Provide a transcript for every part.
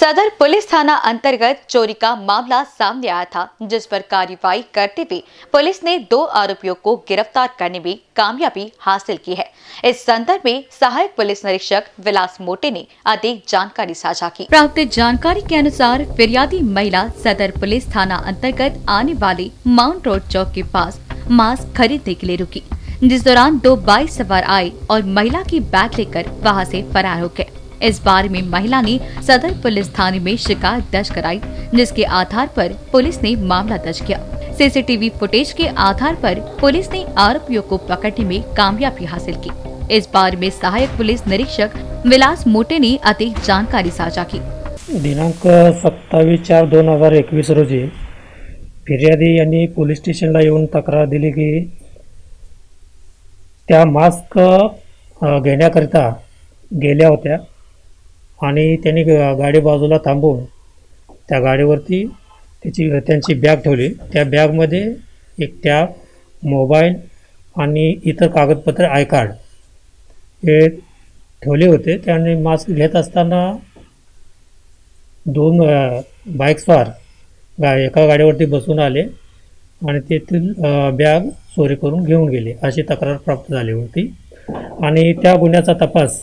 सदर पुलिस थाना अंतर्गत चोरी का मामला सामने आया था, जिस पर कार्रवाई करते हुए पुलिस ने 2 आरोपियों को गिरफ्तार करने में कामयाबी हासिल की है। इस संदर्भ में सहायक पुलिस निरीक्षक विलास मोटे ने अधिक जानकारी साझा की। प्राप्त जानकारी के अनुसार फिरियादी महिला सदर पुलिस थाना अंतर्गत आने वाले माउंट रोड चौक के पास मास्क खरीदने के लिए रुकी, जिस दौरान 2 बाइक सवार आए और महिला की बैग लेकर वहां से फरार हो गए। इस बारे में महिला ने सदर पुलिस थाने में शिकायत दर्ज कराई, जिसके आधार पर पुलिस ने मामला दर्ज किया। सीसीटीवी फुटेज के आधार पर पुलिस ने आरोपियों को पकड़ने में कामयाबी हासिल की। इस बारे में सहायक पुलिस निरीक्षक विलास मोटे ने अधिक जानकारी साझा की। दिनांक 27/4/2021 रोजी फिर्यादी यांनी पोलीस स्टेशनला येऊन तक्रार दिली की त्या मास्क घेण्याकरिता गेल्या होत्या आणि त्यांनी गाडी बाजूला थांबवून त्या गाडीवरती त्यांची बॅग ठेवली। त्या बॅगमध्ये एक टॅब, मोबाईल आणि इतर कागदपत्र, आय कार्ड हे ठेवले होते। त्यांनी मास्क घेत असताना 2 बाईकस्वार एका गाडीवरती बसून आले आणि तेथील बॅग चोरी करून घेऊन गेले, अशी तक्रार प्राप्त झाली होती। आणि त्या गुन्ह्याचा तपास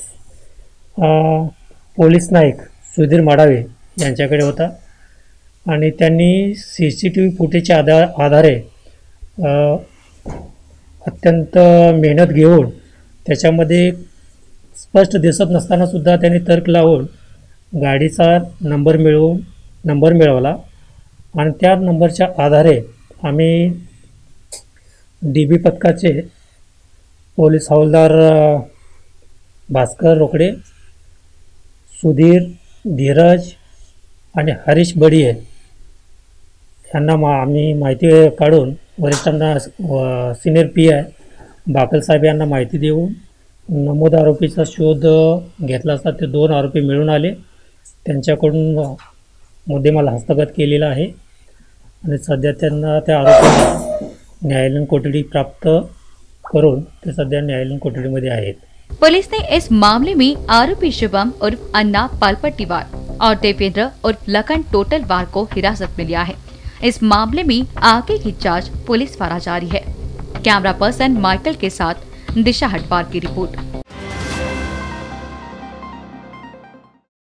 पोलीस नाईक सुधीर माडावे यांच्याकडे होता आणि त्यांनी सीसीटीव्ही फुटेजच्या आधारे अत्यंत मेहनत घेऊन त्याच्यामध्ये स्पष्ट दिसत नसताना सुद्धा त्यांनी तर्क लावून गाडीचा नंबर मिळवला आणि त्या नंबरच्या आधारे आम्ही DB पथकाचे पोलीस हवालदार भास्कर रोकडे, सुधीर, धीरज आणि हरीश बडिये यांना आम्ही माहिती काढून वरिष्ठांना सिनियर PI बाकल साहेब यांना माहिती देऊन नमूद आरोपीचा शोध घेतला असता ते 2 आरोपी मिळून आले। त्यांच्याकडून मुद्देमाल हस्तगत केलेला आहे आणि सध्या त्यांना त्या आरोपींना न्यायालयीन कोठडी प्राप्त करून ते सध्या न्यायालयीन कोठडीमध्ये आहेत। पुलिस ने इस मामले में आरोपी शुभम उर्फ अन्ना पालपट्टीवार और देवेंद्र उर्फ लखन टोटलवार को हिरासत में लिया है। इस मामले में आगे की जांच पुलिस द्वारा जारी है। कैमरा पर्सन माइकल के साथ दिशा हटवार की रिपोर्ट।